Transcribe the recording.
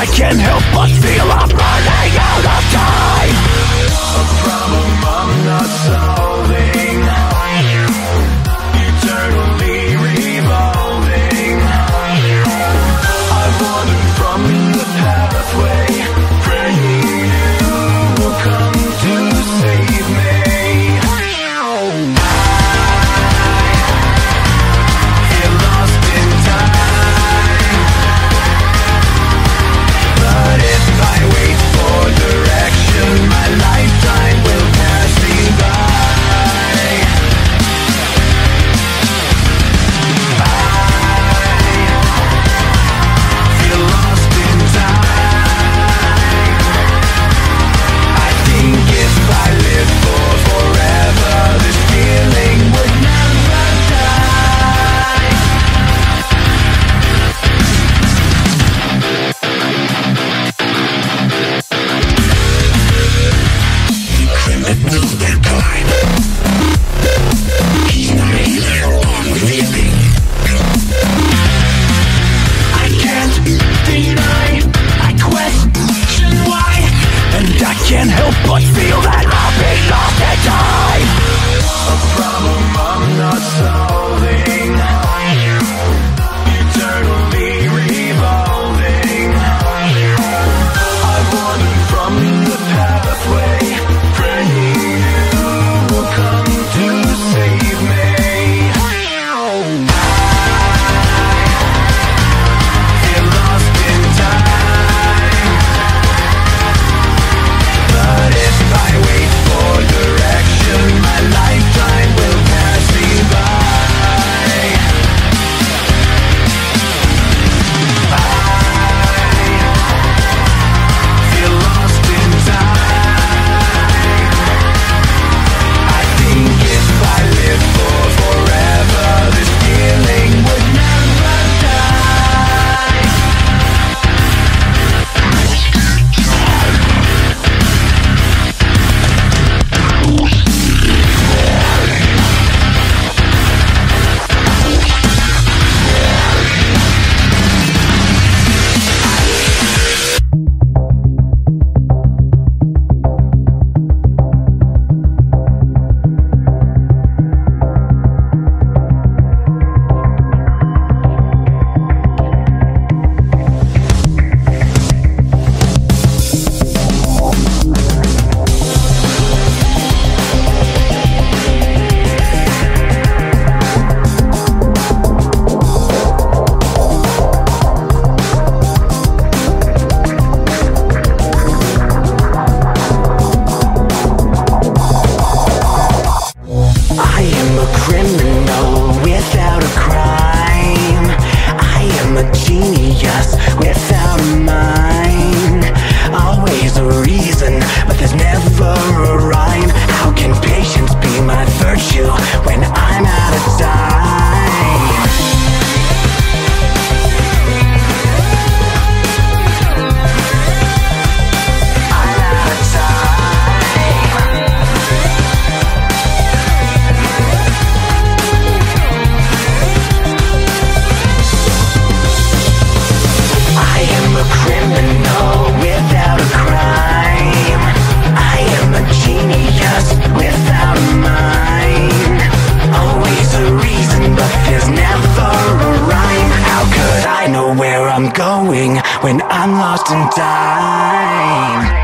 I can't help but feel I'm running out of time. A problem I'm not solving, eternally revolving. I've wandered from the pathway, praying you will come to save me. I feel lost in time, but if I wait for direction, my lifetime will pass me by. I feel lost in time. I think if I live for forever, this feeling would never die. Criminal time. He's not here on living. I can't deny, I question why, and I can't help but feel that I'll be lost in time. A problem I'm not solving, eternally revolving. I've wandered from the pathway, praying you will come to save me. I feel lost in time, but if I wait for direction, my lifetime will pass me by. I feel lost in time. I think if I live for forever, this feeling would never die. I am a criminal without a crime. I am a genius without a mind. Always a reason, but there's never a rhyme. How can patience be my virtue when I'm out of time? I'm out of time. I am a criminal without a crime. I am a genius without a mind. Always a reason, but there's never a rhyme. How could I know where I'm going when I'm lost in time?